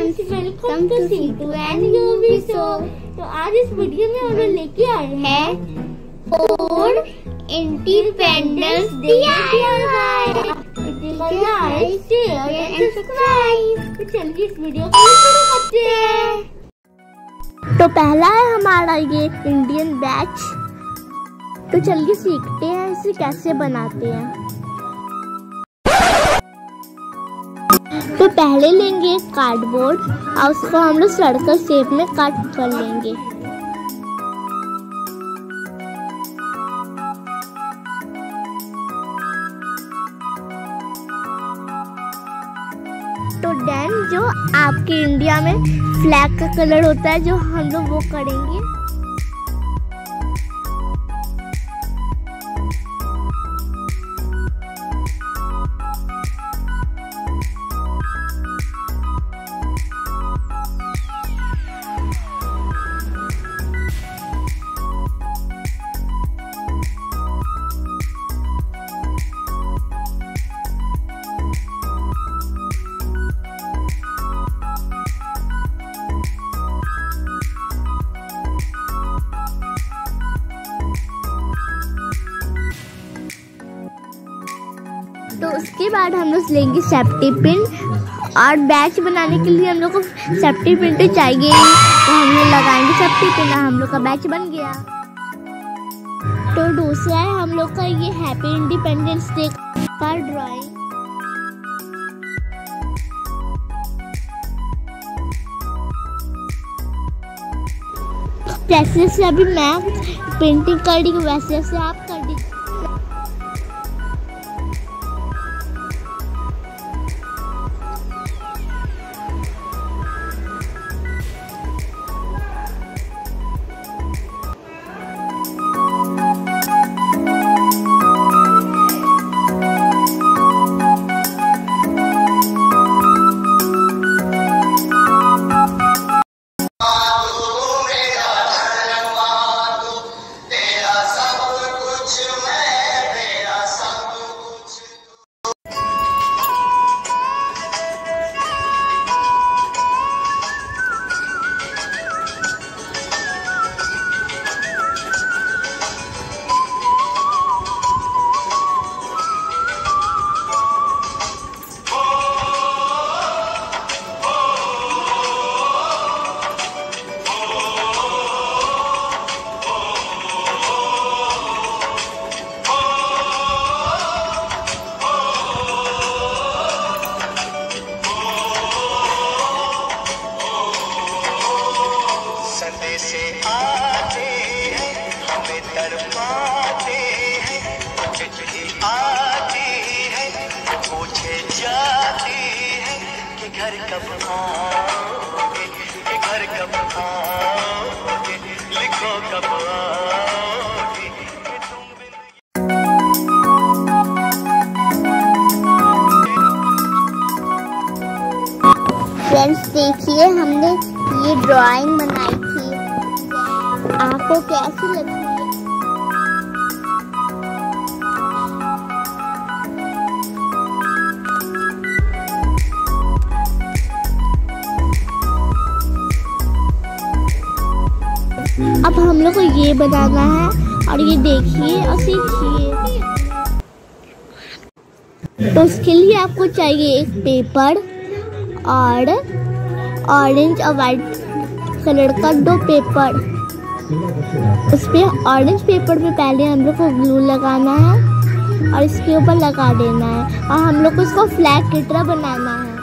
Friends, welcome to situ and you भी सो। तो आज इस वीडियो में हम लोग लेके आए हैं 4 independence day DIY। Like, share and subscribe. तो चलिए इस वीडियो को शुरू करते हैं। तो पहला है हमारा ये इंडियन बैच। तो चलिए सीखते हैं इसे कैसे बनाते हैं। तो पहले लेंगे एक कार्डबोर्ड और उसको हम लोग सर्कल शेप में कट कर लेंगे। तो देन जो आपके इंडिया में फ्लैग का कलर होता है जो हम लोग वो करेंगे। तो उसके बाद हम लोग लेंगे सेफ्टी पिन और बैच बनाने के लिए हम लोग को सेफ्टी पिन तो चाहिए ही। तो हम लोग लगाएंगे सेफ्टी पिन और हम लोग का बैच बन गया। तो दूसरा है हम लोग का ये हैप्पी इंडिपेंडेंस डे का ड्राइंग। जैसे से अभी मैं पेंटिंग कर रही हूँ वैसे से आप कर दीजिए। से आते हैं हमें तड़पाते हैं, चिट्ठी आती है पूछे जाती है कि घर कब आओगे, कि घर कब आओगे, लिखो कब आओगे कि तुम फ्रेंड्स देखिए हमने ये ड्राइंग बनाई थी, आपको कैसी लगी? अब हम लोग को ये बनाना है और ये देखिए और सीखिए। तो उसके लिए आपको चाहिए एक पेपर और ऑरेंज और वाइट कलर का 2 पेपर। उस पे ऑरेंज पेपर पे पहले हम लोग को ग्लू लगाना है और इसके ऊपर लगा देना है और हम लोग को इसको फ्लैग की तरह बनाना है।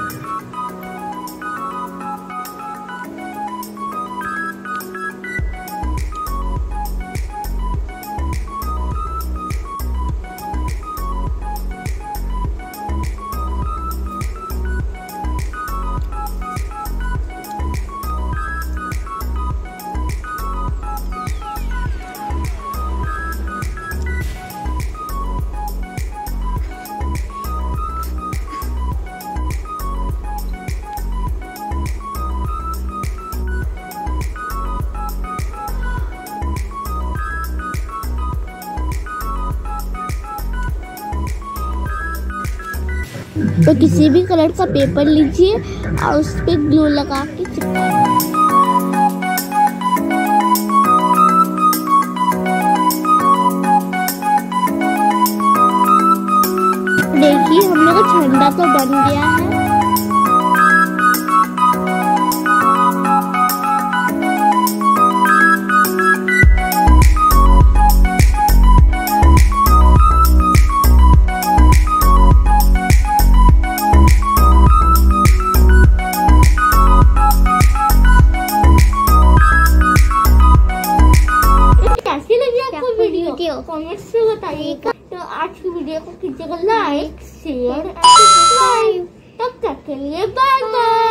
तो किसी भी कलर का पेपर लीजिए और उस पे ग्लू लगा के चिपका। देखिए हम लोग का झंडा तो बन गया है। कैसी लगी आपको वीडियो कमेंट्स में बताइएगा। तो आज की वीडियो को कीजिएगा लाइक शेयर एंड सब्सक्राइब। तब तक के लिए बाय बाय।